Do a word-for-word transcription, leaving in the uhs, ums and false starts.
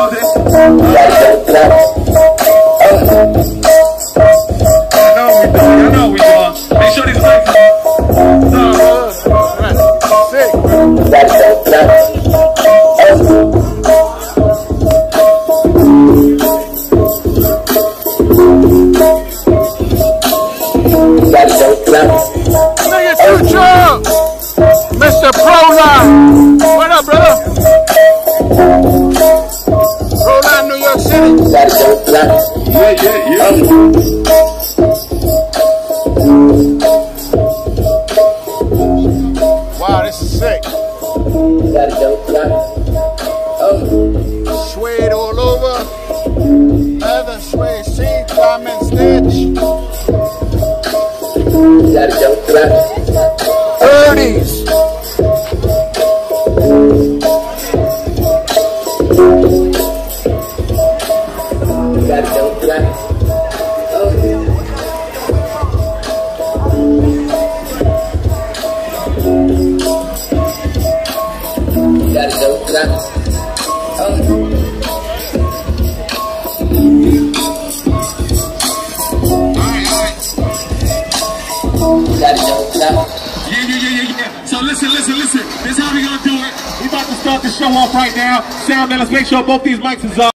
building. I know we do. I know we do. Make sure these lights are Nigga chucho! Mister Proline! What up, brother? Proline, New York City. yeah, yeah, yeah. Wow, this is sick. Suede all over. Leather, suede seam, diamond stitch. thirties. Yeah, yeah, yeah, yeah, yeah. So listen, listen, listen. This is how we gonna do it. We about to start the show off right now. Sound man, let's make sure both these mics is on.